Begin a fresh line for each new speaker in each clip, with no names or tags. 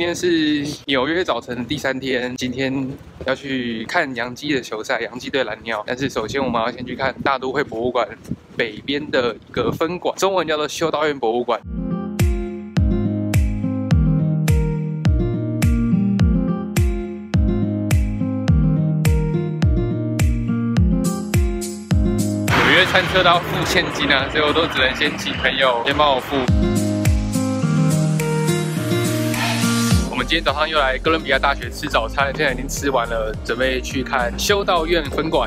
天是纽约早晨的第3天，今天要去看洋基的球赛，洋基对蓝鸟。但是首先我们要先去看大都会博物馆北边的一个分馆，中文叫做修道院博物馆。 因为餐车都要付现金啊，所以我都只能先请朋友先帮我付。我们今天早上又来哥伦比亚大学吃早餐，现在已经吃完了，准备去看修道院分馆。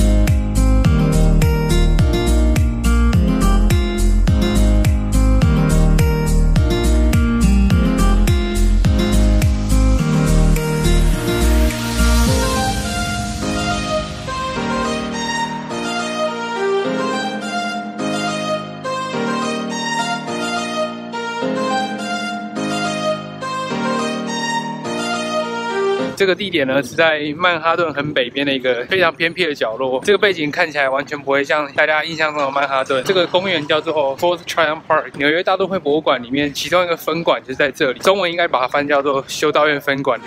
这个地点呢是在曼哈顿很北边的一个非常偏僻的角落。这个背景看起来完全不会像大家印象中的曼哈顿。这个公园叫做 Fort Tryon Park， 纽约大都会博物馆里面其中一个分馆就在这里。中文应该把它翻叫做修道院分馆。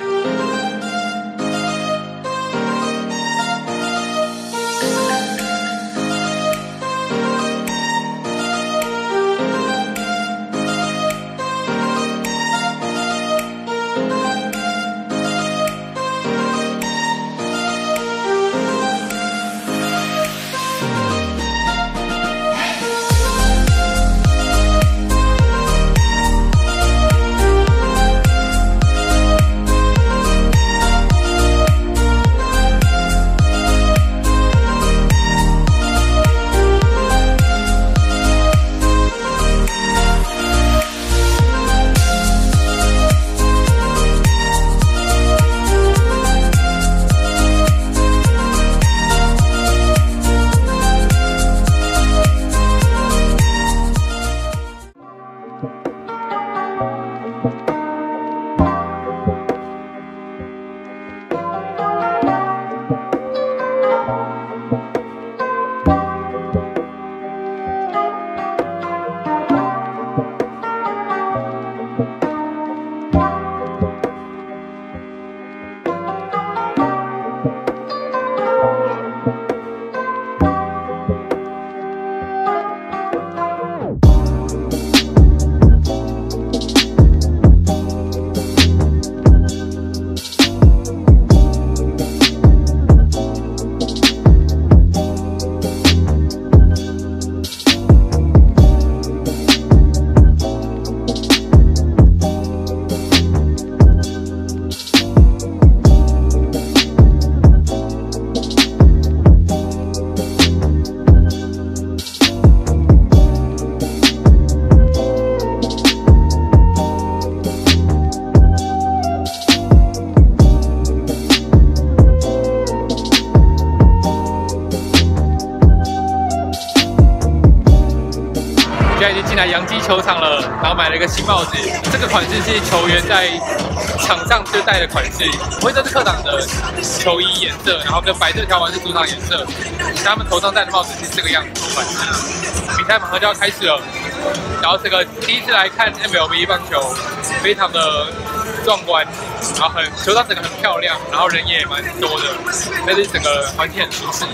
现在已经进来洋基球场了，然后买了一个新帽子。这个款式是球员在场上就戴的款式，灰色是客场的球衣颜色，然后跟白色条纹是主场颜色。他们头上戴的帽子是这个样子的款式。比赛马上就要开始了，然后这个第一次来看 MLB 棒球，非常的壮观，然后球场整个很漂亮，然后人也蛮多的，但是整个环境很舒适。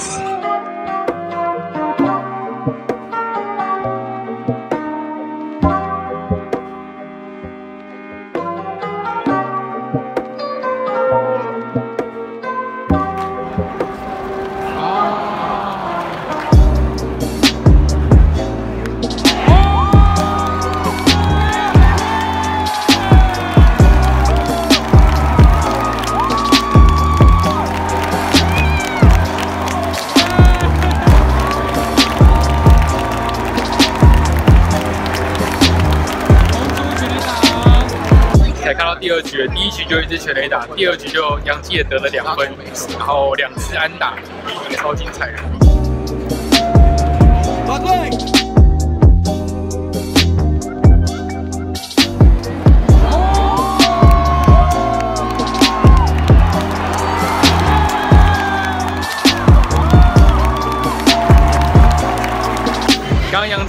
才看到第2局，第1局就一支全垒打，第2局就洋基也得了2分，然后2次安打，超精彩的。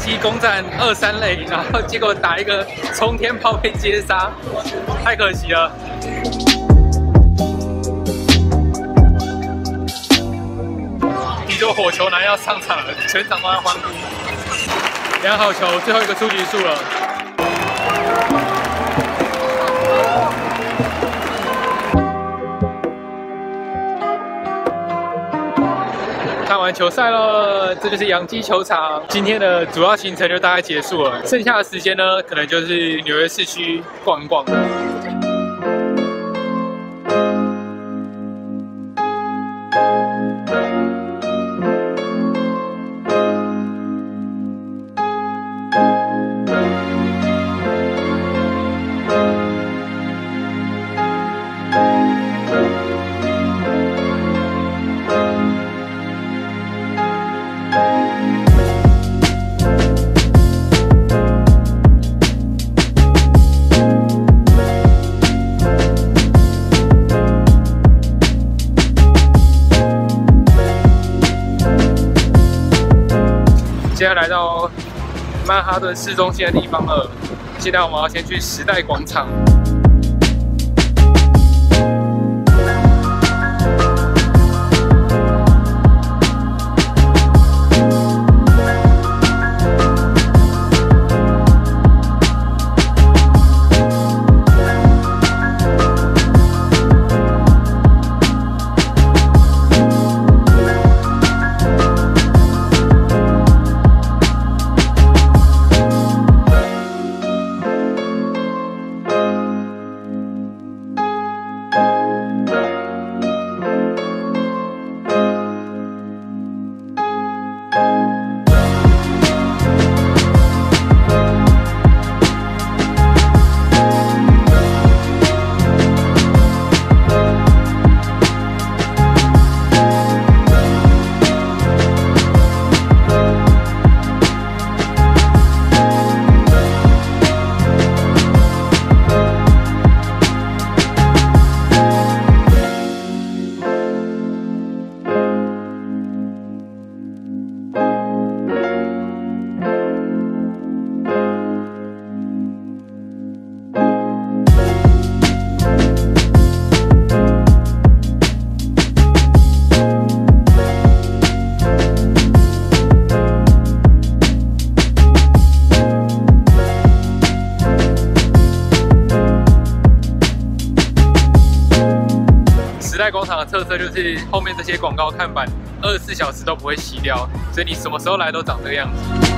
级攻占2、3垒，然后结果打一个冲天炮被接杀，太可惜了。一座火球男要上场了，全场都在欢呼。2好球，最后一个出局数了。看完球赛了，这就是洋基球场。今天的主要行程就大概结束了，剩下的时间呢，可能就是纽约市区逛一逛。现在来到曼哈顿市中心的地方了。现在我们要先去时代广场。时代广场的特色就是后面这些广告看板24小时都不会熄掉，所以你什么时候来都长这个样子。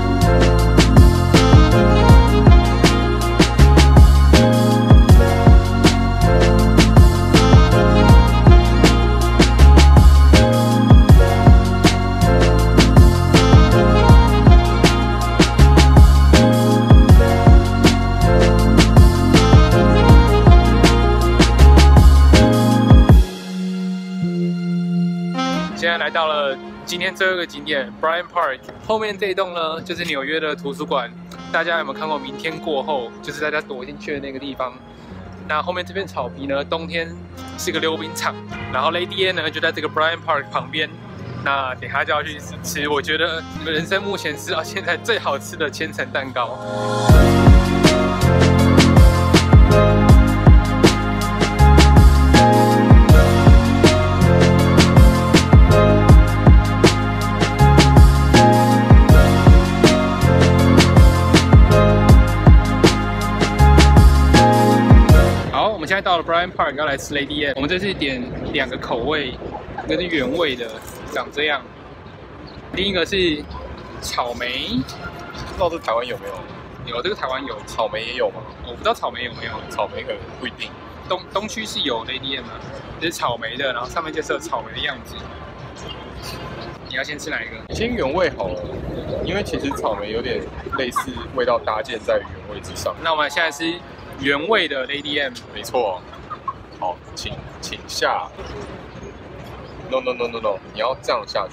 现在来到了今天最后一个景点 Bryant Park， 后面这一栋呢就是纽约的图书馆。大家有没有看过《明天过后》？就是大家躲进去的那个地方。那后面这片草皮呢，冬天是个溜冰场，然后 Lady N 呢就在这个 Bryant Park 旁边。那等下就要去吃，我觉得你们人生目前吃到现在最好吃的千层蛋糕。现在到了 Bryant Park， 要来吃 Lady N。我们这次点2个口味，一个是原味的，长这样；另一个是草莓。
不知道这台湾有没有？
有，这个台湾有。
草莓也有吗？
我不知道草莓有没有。
草莓可能不一定。
东区是有 Lady N 吗？就是草莓的，然后上面就是有草莓的样子。你要先吃哪一个？
先原味好了，因为其实草莓有点类似味道搭建在原味之上。
那我们现在吃原味的 Lady M，
没错。好，请下。No， 你要这样下去。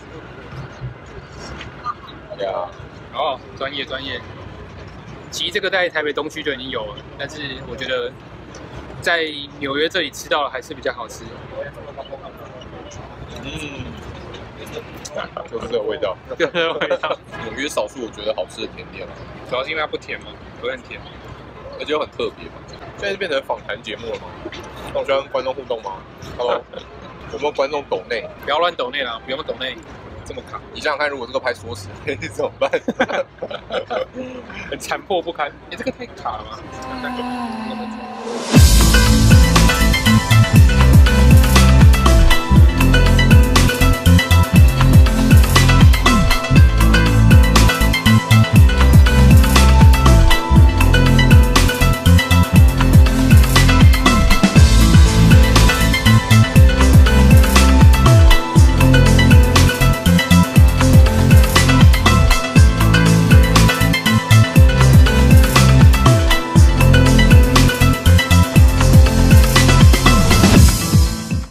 呀，
哦，专业。其实这个在台北东区就已经有了，但是我觉得在纽约这里吃到了还是比较好吃。
就是这个味道。
这个味道，
纽约少数我觉得好吃的甜点了，
主要是因为它不甜嘛，不会很甜。
而且又很特别嘛。现在是变成访谈节目了吗？那我需要跟观众互动吗 ？Hello， 有没有观众抖内？
不要乱抖内啦，不用抖内，这么卡，
你想想看，如果这个拍缩时怎么办？
很残破不堪。你这个太卡了吗？那个。